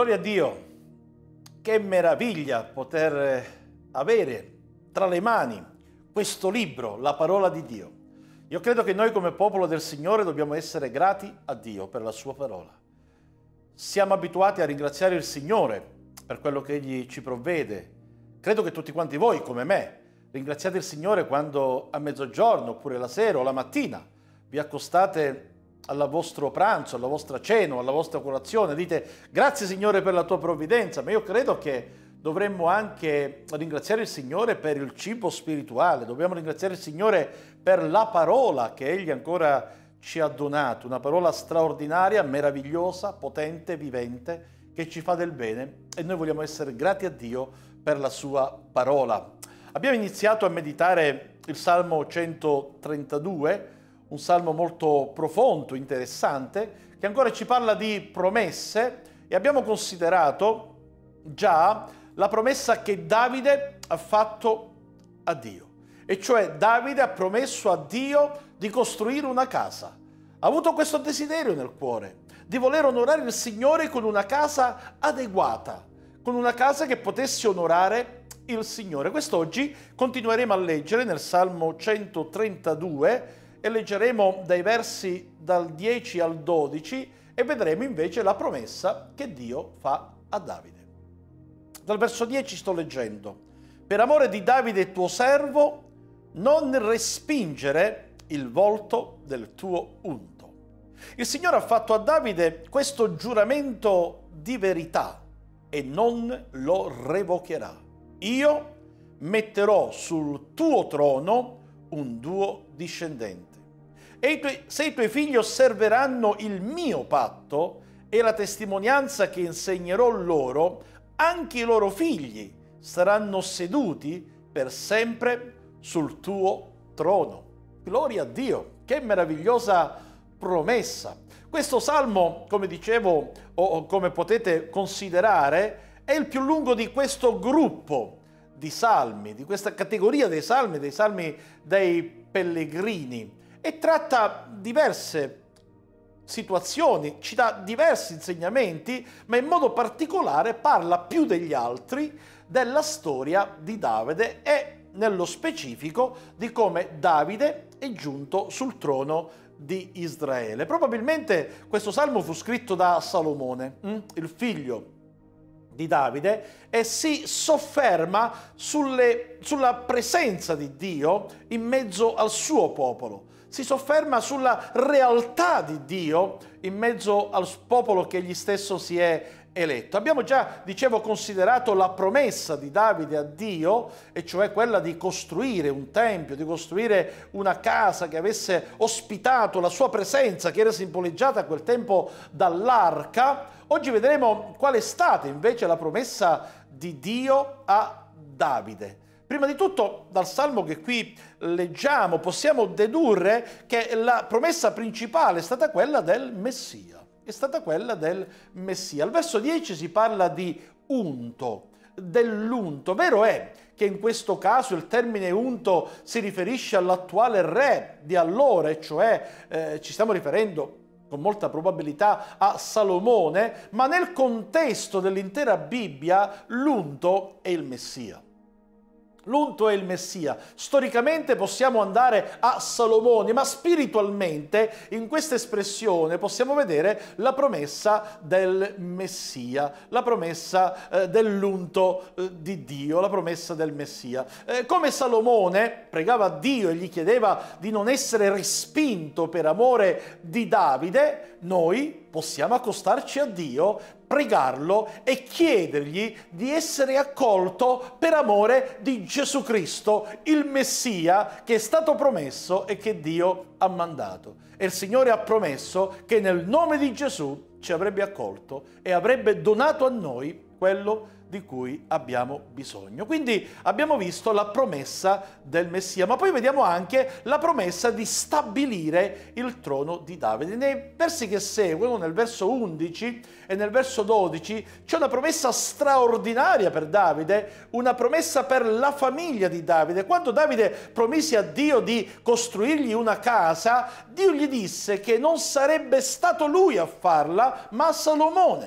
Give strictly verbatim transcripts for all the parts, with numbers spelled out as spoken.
Gloria a Dio, che meraviglia poter avere tra le mani questo libro, la parola di Dio. Io credo che noi come popolo del Signore dobbiamo essere grati a Dio per la sua parola. Siamo abituati a ringraziare il Signore per quello che Egli ci provvede. Credo che tutti quanti voi, come me, ringraziate il Signore quando a mezzogiorno, oppure la sera o la mattina, vi accostate al vostro pranzo, alla vostra cena, alla vostra colazione, dite grazie Signore per la tua provvidenza, ma io credo che dovremmo anche ringraziare il Signore per il cibo spirituale, dobbiamo ringraziare il Signore per la parola che Egli ancora ci ha donato, una parola straordinaria, meravigliosa, potente, vivente, che ci fa del bene e noi vogliamo essere grati a Dio per la sua parola. Abbiamo iniziato a meditare il Salmo centotrentadue, un salmo molto profondo, interessante, che ancora ci parla di promesse e abbiamo considerato già la promessa che Davide ha fatto a Dio. E cioè Davide ha promesso a Dio di costruire una casa. Ha avuto questo desiderio nel cuore, di voler onorare il Signore con una casa adeguata, con una casa che potesse onorare il Signore. Quest'oggi continueremo a leggere nel Salmo centotrentadue e leggeremo dai versi dal dieci al dodici e vedremo invece la promessa che Dio fa a Davide. Dal verso dieci sto leggendo: per amore di Davide tuo servo, non respingere il volto del tuo unto. Il Signore ha fatto a Davide questo giuramento di verità e non lo revocherà. Io metterò sul tuo trono un tuo discendente. E i tuoi, se i tuoi figli osserveranno il mio patto e la testimonianza che insegnerò loro, anche i loro figli saranno seduti per sempre sul tuo trono. Gloria a Dio, che meravigliosa promessa. Questo salmo, come dicevo, o come potete considerare, è il più lungo di questo gruppo di salmi, di questa categoria dei salmi, dei salmi dei pellegrini, e tratta diverse situazioni, ci dà diversi insegnamenti, ma in modo particolare parla più degli altri della storia di Davide e nello specifico di come Davide è giunto sul trono di Israele. Probabilmente questo salmo fu scritto da Salomone, il figlio di Davide, e si sofferma sulle, sulla presenza di Dio in mezzo al suo popolo. Si sofferma sulla realtà di Dio in mezzo al popolo che egli stesso si è eletto. Abbiamo già, dicevo, considerato la promessa di Davide a Dio, e cioè quella di costruire un tempio, di costruire una casa che avesse ospitato la sua presenza, che era simboleggiata a quel tempo dall'arca. Oggi vedremo qual è stata invece la promessa di Dio a Davide. Prima di tutto, dal salmo che qui leggiamo, possiamo dedurre che la promessa principale è stata quella del Messia. È stata quella del Messia. Al verso dieci si parla di unto, dell'unto. Vero è che in questo caso il termine unto si riferisce all'attuale re di allora, e cioè eh, ci stiamo riferendo con molta probabilità a Salomone, ma nel contesto dell'intera Bibbia l'unto è il Messia. L'unto è il Messia. Storicamente possiamo andare a Salomone, ma spiritualmente in questa espressione possiamo vedere la promessa del Messia, la promessa eh, dell'unto eh, di Dio, la promessa del Messia. Eh, come Salomone pregava Dio e gli chiedeva di non essere respinto per amore di Davide, noi possiamo accostarci a Dio, pregarlo e chiedergli di essere accolto per amore di Gesù Cristo, il Messia che è stato promesso e che Dio ha mandato. E il Signore ha promesso che nel nome di Gesù ci avrebbe accolto e avrebbe donato a noi quello di cui abbiamo bisogno. Quindi abbiamo visto la promessa del Messia, ma poi vediamo anche la promessa di stabilire il trono di Davide. Nei versi che seguono, nel verso undici e nel verso dodici, c'è una promessa straordinaria per Davide, una promessa per la famiglia di Davide. Quando Davide promise a Dio di costruirgli una casa, Dio gli disse che non sarebbe stato lui a farla, ma Salomone.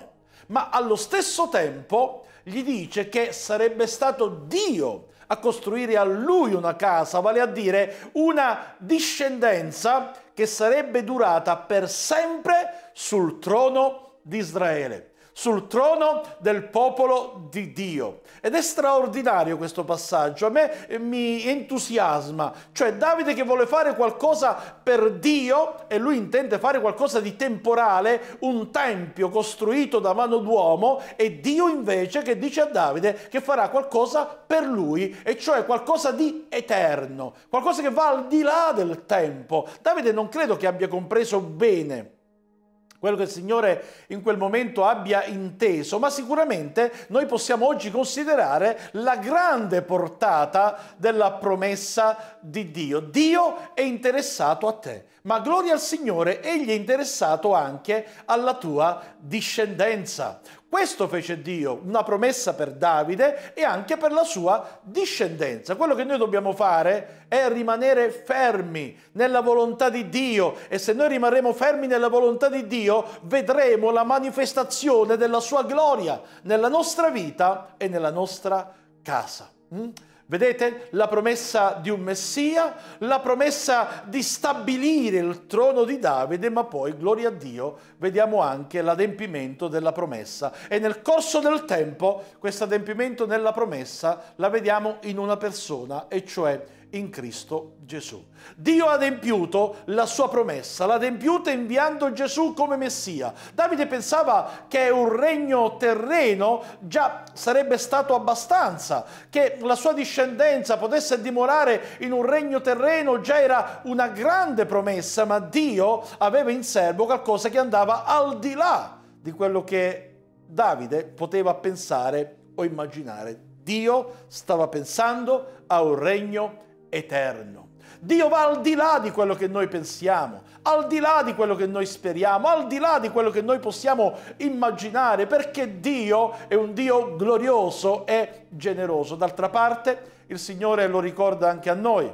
ma allo stesso tempo gli dice che sarebbe stato Dio a costruire a lui una casa, vale a dire una discendenza che sarebbe durata per sempre sul trono di Israele, sul trono del popolo di Dio. Ed è straordinario questo passaggio, a me mi entusiasma, cioè Davide che vuole fare qualcosa per Dio e lui intende fare qualcosa di temporale, un tempio costruito da mano d'uomo, e Dio invece che dice a Davide che farà qualcosa per lui, e cioè qualcosa di eterno, qualcosa che va al di là del tempo. Davide non credo che abbia compreso bene quello che il Signore in quel momento abbia inteso, ma sicuramente noi possiamo oggi considerare la grande portata della promessa di Dio. Dio è interessato a te, ma gloria al Signore, Egli è interessato anche alla tua discendenza. Questo fece Dio, una promessa per Davide e anche per la sua discendenza. Quello che noi dobbiamo fare è rimanere fermi nella volontà di Dio, e se noi rimarremo fermi nella volontà di Dio vedremo la manifestazione della sua gloria nella nostra vita e nella nostra casa. Mm? Vedete la promessa di un Messia, la promessa di stabilire il trono di Davide, ma poi, gloria a Dio, vediamo anche l'adempimento della promessa. E nel corso del tempo, questo adempimento della promessa la vediamo in una persona, e cioè in Cristo Gesù. Dio ha adempiuto la sua promessa, l'ha adempiuta inviando Gesù come Messia. Davide pensava che un regno terreno già sarebbe stato abbastanza, che la sua discendenza potesse dimorare in un regno terreno già era una grande promessa, ma Dio aveva in serbo qualcosa che andava al di là di quello che Davide poteva pensare o immaginare. Dio stava pensando a un regno eterno. Dio va al di là di quello che noi pensiamo, al di là di quello che noi speriamo, al di là di quello che noi possiamo immaginare, perché Dio è un Dio glorioso e generoso. D'altra parte, il Signore lo ricorda anche a noi.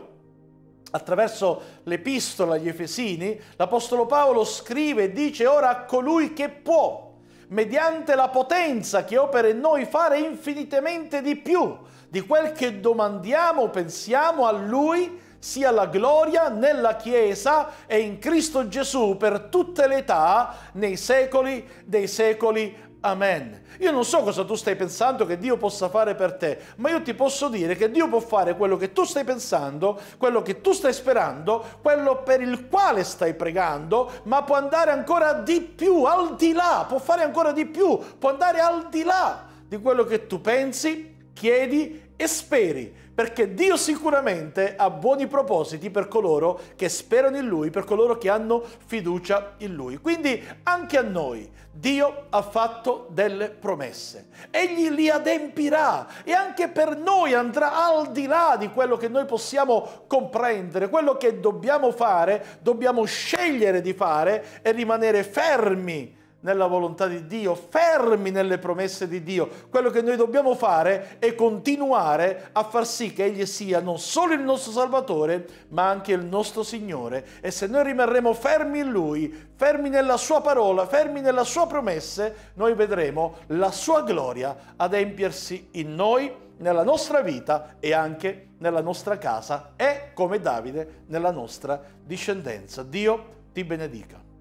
Attraverso l'epistola agli Efesini, l'Apostolo Paolo scrive e dice: ora a colui che può, mediante la potenza che opera in noi, fare infinitamente di più di quel che domandiamo o pensiamo, a Lui sia la gloria nella Chiesa e in Cristo Gesù per tutte le età, nei secoli dei secoli. Amen. Io non so cosa tu stai pensando che Dio possa fare per te, ma io ti posso dire che Dio può fare quello che tu stai pensando, quello che tu stai sperando, quello per il quale stai pregando, ma può andare ancora di più, al di là, può fare ancora di più, può andare al di là di quello che tu pensi, chiedi e speri, perché Dio sicuramente ha buoni propositi per coloro che sperano in Lui, per coloro che hanno fiducia in Lui. Quindi anche a noi Dio ha fatto delle promesse, Egli li adempirà, e anche per noi andrà al di là di quello che noi possiamo comprendere. Quello che dobbiamo fare, dobbiamo scegliere di fare, e rimanere fermi nella volontà di Dio, fermi nelle promesse di Dio. Quello che noi dobbiamo fare è continuare a far sì che Egli sia non solo il nostro Salvatore, ma anche il nostro Signore. E se noi rimarremo fermi in Lui, fermi nella Sua parola, fermi nella Sua promesse, noi vedremo la Sua gloria adempiersi in noi, nella nostra vita e anche nella nostra casa, e come Davide nella nostra discendenza. Dio ti benedica.